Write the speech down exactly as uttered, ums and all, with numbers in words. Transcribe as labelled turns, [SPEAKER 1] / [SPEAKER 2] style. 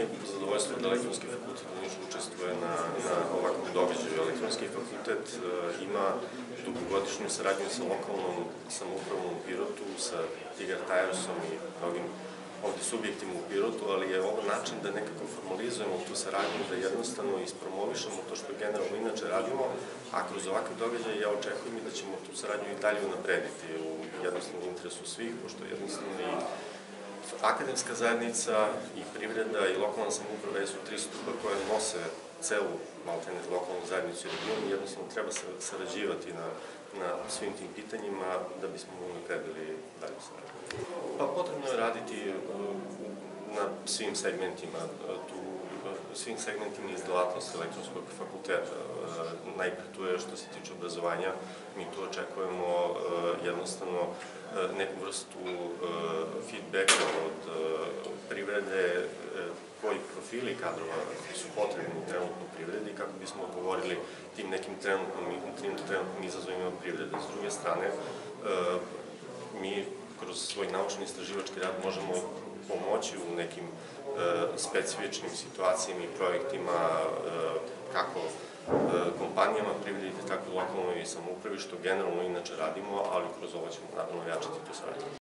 [SPEAKER 1] je zadovoljstvo da Elektronski fakultet u Nišu učestvuje na ovakvom događaju. Elektronski fakultet ima dugogodišnju saradnju sa lokalnom samoupravom u Pirotu, sa Tigar Tajersom i mnogim ovde subjektima u Pirotu, ali je ovo način da nekako formalizujemo tu saradnju, da jednostavno ispromovišemo to što generalno inače radimo, a kroz ovakve događaje ja očekujem i da ćemo tu saradnju i dalje unaprediti u jednostavnom interesu svih, pošto jednostavno i akademska zajednica i privreda i lokalna samouprava su tri stupa koje nose celu lokalnu zajednicu i regionu i jednostavno treba sarađivati na svim tim pitanjima da bismo unapredili dalju saradnju. Pa potrebno je raditi na svim segmentima, svim segmentima iz delatnosti Elektronskog fakulteta. Najpre tu je što se tiče obrazovanja, mi tu očekujemo jednostavno neku vrstu feedbacka od privrede, koji profili kadrova su potrebni trenutno u privredi kako bismo odgovorili tim nekim trenutnim izazovima privrede. S druge strane, mi kroz svoj naučno-istraživački rad možemo pomoći u nekim specifičnim situacijama i projektima kako kompanijama privredi, tako i lokalnoj samoupravi, što generalno inače radimo, ali kroz ovo ćemo naravno jačati tu saradnju.